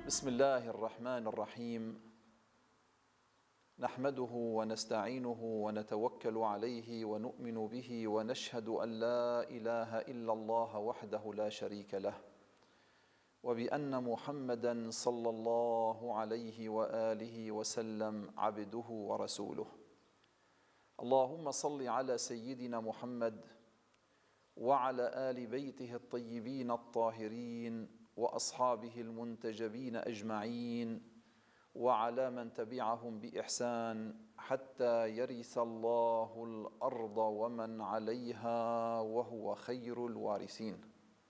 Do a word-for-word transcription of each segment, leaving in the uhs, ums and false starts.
بسم الله الرحمن الرحيم. نحمده ونستعينه ونتوكل عليه ونؤمن به ونشهد أن لا إله إلا الله وحده لا شريك له، وبأن محمدًا صلى الله عليه وآله وسلم عبده ورسوله. اللهم صل على سيدنا محمد وعلى آل بيته الطيبين الطاهرين وأصحابه المنتجبين أجمعين وعلى من تبعهم بإحسان حتى يرث الله الأرض ومن عليها وهو خير الوارثين.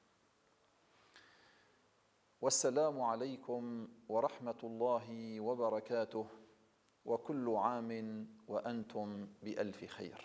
والسلام عليكم ورحمة الله وبركاته، وكل عام وأنتم بألف خير.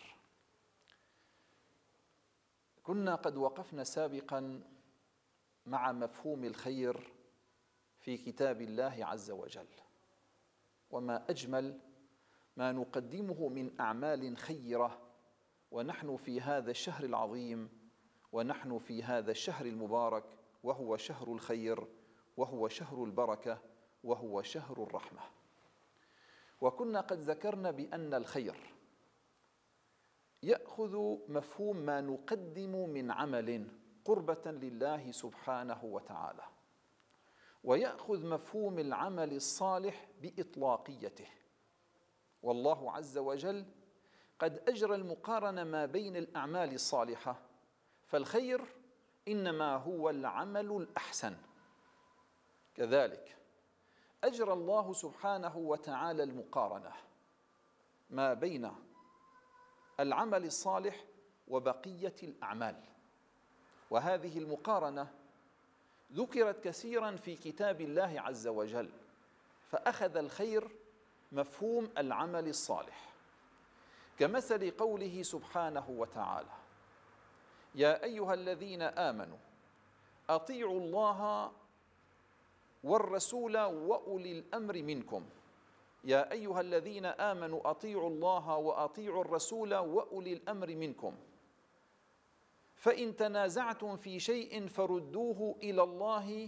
كنا قد وقفنا سابقا مع مفهوم الخير في كتاب الله عز وجل، وما أجمل ما نقدمه من أعمال خيرة ونحن في هذا الشهر العظيم، ونحن في هذا الشهر المبارك، وهو شهر الخير، وهو شهر البركة، وهو شهر الرحمة. وكنا قد ذكرنا بأن الخير يأخذ مفهوم ما نقدم من عمل قربة لله سبحانه وتعالى، ويأخذ مفهوم العمل الصالح بإطلاقيته. والله عز وجل قد أجرى المقارنة ما بين الأعمال الصالحة، فالخير إنما هو العمل الأحسن. كذلك أجرى الله سبحانه وتعالى المقارنة ما بين العمل الصالح وبقية الأعمال، وهذه المقارنة ذكرت كثيرا في كتاب الله عز وجل، فأخذ الخير مفهوم العمل الصالح، كمثل قوله سبحانه وتعالى: يا أيها الذين آمنوا أطيعوا الله والرسول وأولي الأمر منكم. يا أيها الذين آمنوا أطيعوا الله وأطيعوا الرسول وأولي الأمر منكم، فإن تنازعتم في شيء فردوه إلى الله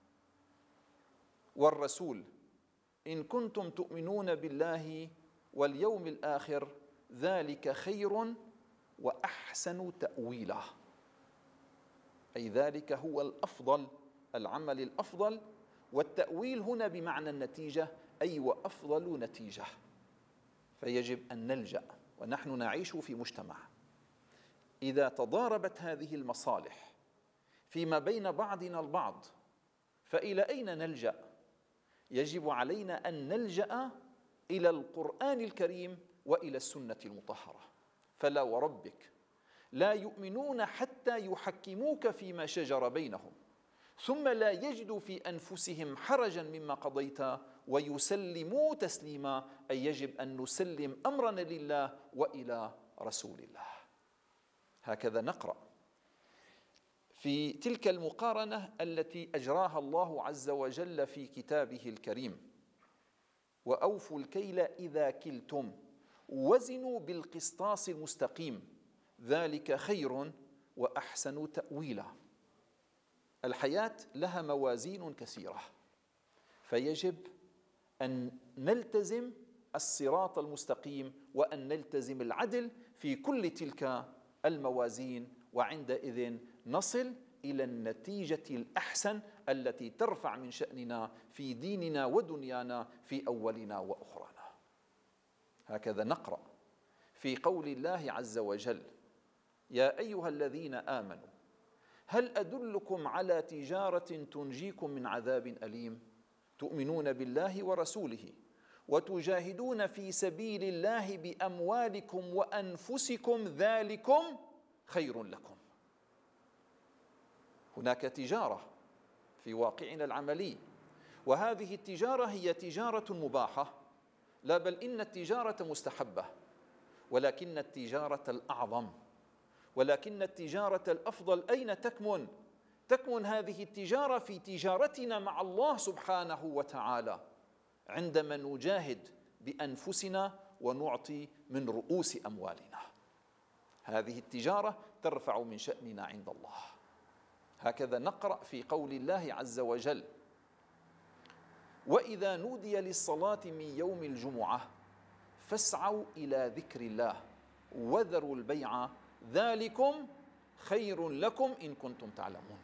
والرسول إن كنتم تؤمنون بالله واليوم الآخر، ذلك خير وأحسن تأويلا. أي ذلك هو الأفضل، العمل الأفضل، والتأويل هنا بمعنى النتيجة، أي وأفضل نتيجة. فيجب أن نلجأ، ونحن نعيش في مجتمع إذا تضاربت هذه المصالح فيما بين بعضنا البعض، فإلى أين نلجأ؟ يجب علينا أن نلجأ إلى القرآن الكريم وإلى السنة المطهرة. فلا وربك لا يؤمنون حتى يحكموك فيما شجر بينهم ثم لا يجدوا في أنفسهم حرجا مما قضيت ويسلموا تسليما. أي يجب أن نسلم أمرنا لله وإلى رسول الله. هكذا نقرأ في تلك المقارنة التي أجراها الله عز وجل في كتابه الكريم: وأوفوا الكيل إذا كلتم وزنوا بالقسطاس المستقيم ذلك خير وأحسن تأويلا. الحياة لها موازين كثيرة، فيجب أن نلتزم الصراط المستقيم وأن نلتزم العدل في كل تلك الموازين، وعندئذ نصل إلى النتيجة الأحسن التي ترفع من شأننا في ديننا ودنيانا، في أولنا وأخرانا. هكذا نقرأ في قول الله عز وجل: يا أيها الذين آمنوا هل أدلكم على تجارة تنجيكم من عذاب أليم تؤمنون بالله ورسوله وتجاهدون في سبيل الله بأموالكم وأنفسكم ذلكم خير لكم. هناك تجارة في واقعنا العملي، وهذه التجارة هي تجارة مباحة، لا بل إن التجارة مستحبة، ولكن التجارة الأعظم، ولكن التجارة الأفضل أين تكمن؟ تكمن هذه التجارة في تجارتنا مع الله سبحانه وتعالى، عندما نجاهد بأنفسنا ونعطي من رؤوس أموالنا. هذه التجارة ترفع من شأننا عند الله. هكذا نقرأ في قول الله عز وجل: وإذا نودي للصلاة من يوم الجمعة فاسعوا إلى ذكر الله وذروا البيع ذلكم خير لكم إن كنتم تعلمون.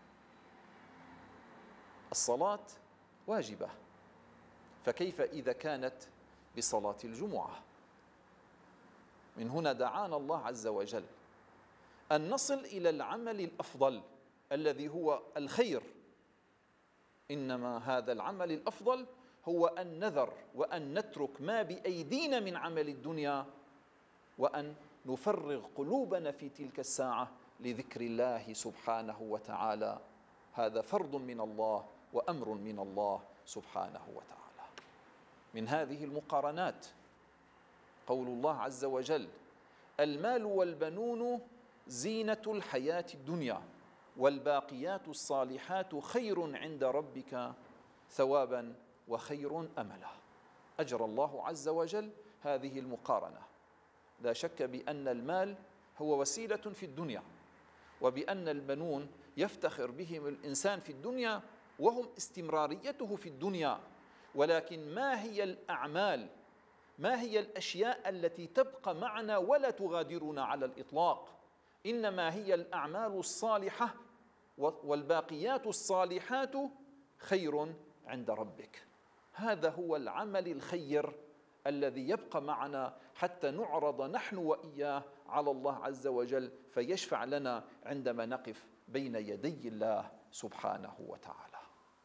الصلاة واجبة، فكيف إذا كانت بصلاة الجمعة؟ من هنا دعانا الله عز وجل أن نصل إلى العمل الأفضل الذي هو الخير. إنما هذا العمل الأفضل هو أن نذر وأن نترك ما بأيدينا من عمل الدنيا، وأن نفرغ قلوبنا في تلك الساعة لذكر الله سبحانه وتعالى. هذا فرض من الله وأمر من الله سبحانه وتعالى. من هذه المقارنات قول الله عز وجل: المال والبنون زينة الحياة الدنيا والباقيات الصالحات خير عند ربك ثوابا وخير أملا. أجرى الله عز وجل هذه المقارنة. لا شك بأن المال هو وسيلة في الدنيا، وبأن البنون يفتخر بهم الإنسان في الدنيا وهم استمراريته في الدنيا. ولكن ما هي الأعمال، ما هي الأشياء التي تبقى معنا ولا تغادرنا على الإطلاق؟ إنما هي الأعمال الصالحة، والباقيات الصالحات خير عند ربك. هذا هو العمل الخير الذي يبقى معنا حتى نعرض نحن وإياه على الله عز وجل فيشفع لنا عندما نقف بين يدي الله سبحانه وتعالى.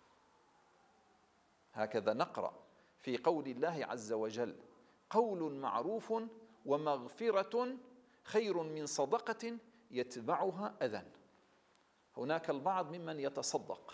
هكذا نقرأ في قول الله عز وجل: قول معروف ومغفرة خير من صدقة يتبعها أذى. هناك البعض ممن يتصدق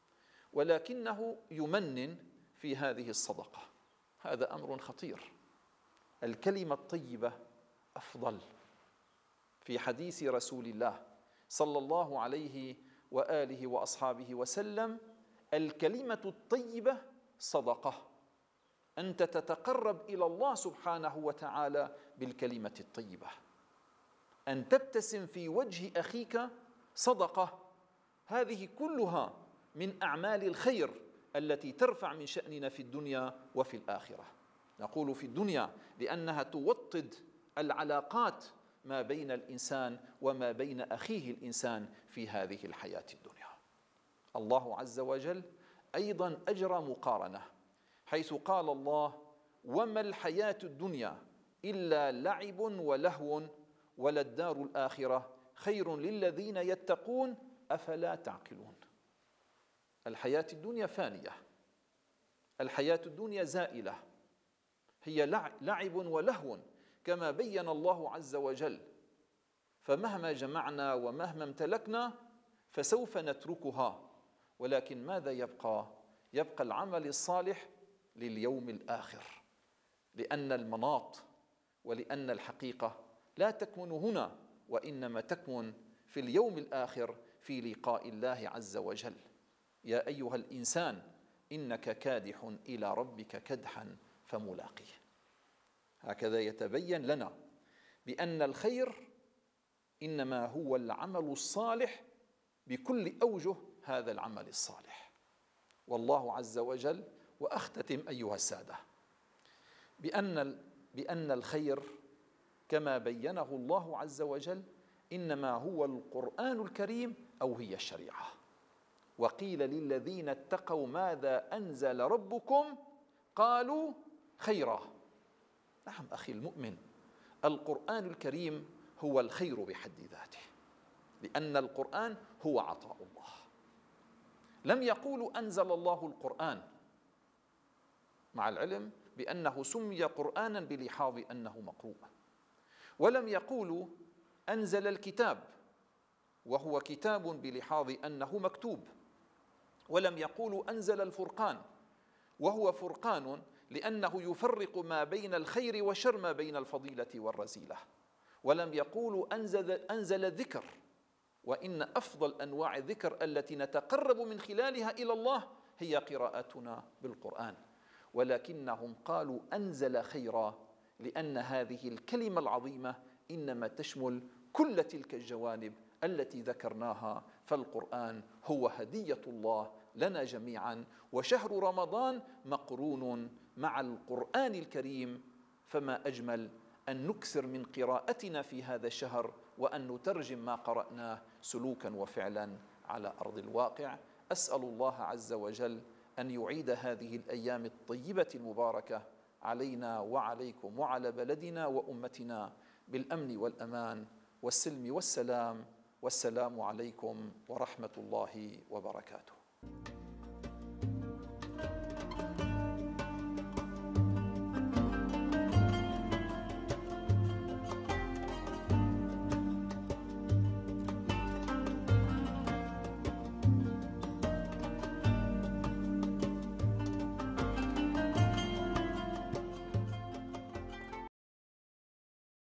ولكنه يمنن في هذه الصدقة. هذا أمر خطير. الكلمة الطيبة أفضل. في حديث رسول الله صلى الله عليه وآله وأصحابه وسلم: الكلمة الطيبة صدقة. أنت تتقرب إلى الله سبحانه وتعالى بالكلمة الطيبة. أن تبتسم في وجه أخيك صدقة. هذه كلها من أعمال الخير التي ترفع من شأننا في الدنيا وفي الآخرة. نقول في الدنيا لأنها توطد العلاقات ما بين الإنسان وما بين أخيه الإنسان في هذه الحياة الدنيا. الله عز وجل أيضا أجرى مقارنة، حيث قال الله: وما الحياة الدنيا إلا لعب ولهو وللدار الآخرة خير للذين يتقون أفلا تعقلون. الحياة الدنيا فانية، الحياة الدنيا زائلة، هي لعب ولهو كما بين الله عز وجل. فمهما جمعنا ومهما امتلكنا فسوف نتركها، ولكن ماذا يبقى؟ يبقى العمل الصالح لليوم الآخر، لأن المناط ولأن الحقيقة لا تكمن هنا، وإنما تكمن في اليوم الآخر في لقاء الله عز وجل. يا أيها الإنسان إنك كادح إلى ربك كدحا فملاقيه. هكذا يتبين لنا بأن الخير إنما هو العمل الصالح بكل أوجه هذا العمل الصالح. والله عز وجل، وأختتم أيها السادة بأن بأن الخير كما بينه الله عز وجل إنما هو القرآن الكريم أو هي الشريعة. وقيل للذين اتقوا ماذا أنزل ربكم قالوا خيرا. نعم أخي المؤمن، القرآن الكريم هو الخير بحد ذاته، لأن القرآن هو عطاء الله. لم يقولوا أنزل الله القرآن، مع العلم بأنه سمي قرآنا بلحاظ أنه مقروء. ولم يقولوا أنزل الكتاب وهو كتاب بلحاظ أنه مكتوب. ولم يقولوا أنزل الفرقان وهو فرقان لأنه يفرق ما بين الخير والشر، ما بين الفضيلة والرذيلة. ولم يقولوا أنزل, أنزل الذكر، وإن أفضل أنواع الذكر التي نتقرب من خلالها إلى الله هي قراءتنا بالقرآن. ولكنهم قالوا أنزل خيرا، لأن هذه الكلمة العظيمة إنما تشمل كل تلك الجوانب التي ذكرناها. فالقرآن هو هدية الله لنا جميعا، وشهر رمضان مقرون مع القرآن الكريم، فما أجمل أن نكثر من قراءتنا في هذا الشهر، وأن نترجم ما قرأناه سلوكا وفعلا على أرض الواقع. أسأل الله عز وجل أن يعيد هذه الأيام الطيبة المباركة علينا وعليكم وعلى بلدنا وأمتنا بالأمن والأمان والسلم والسلام. والسلام عليكم ورحمة الله وبركاته.